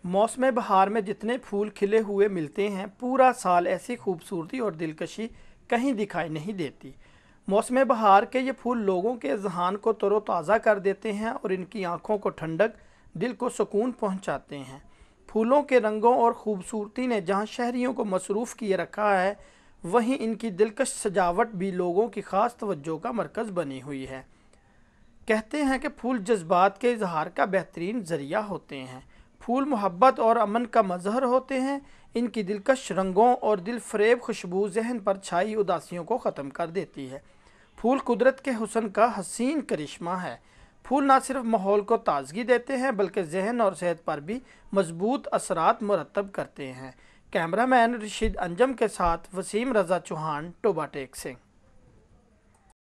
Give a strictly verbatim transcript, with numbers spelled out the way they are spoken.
मौसम बहार में जितने फूल खिले हुए मिलते हैं, पूरा साल ऐसी खूबसूरती और दिलकशी कहीं दिखाई नहीं देती। मौसम बहार के ये फूल लोगों के ज़हान को तरोताज़ा कर देते हैं और इनकी आंखों को ठंडक, दिल को सुकून पहुंचाते हैं। फूलों के रंगों और ख़ूबसूरती ने जहां शहरियों को मसरूफ़ किए रखा है, वहीं इनकी दिलकश सजावट भी लोगों की ख़ास तवज्जो का मरकज़ बनी हुई है। कहते हैं कि फूल जज्बात के इजहार का बेहतरीन ज़रिया होते हैं। फूल मोहब्बत और अमन का मज़हर होते हैं। इनकी दिलकश रंगों और दिल फरेब खुशबू जहन पर छाई उदासियों को ख़त्म कर देती है। फूल कुदरत के हुस्न का हसीन करिश्मा है। फूल ना सिर्फ माहौल को ताजगी देते हैं, बल्कि जहन और सेहत पर भी मजबूत असरात मुरतब करते हैं। कैमरामैन रशीद अंजम के साथ वसीम रज़ा चौहान, टोबा टेक सिंह।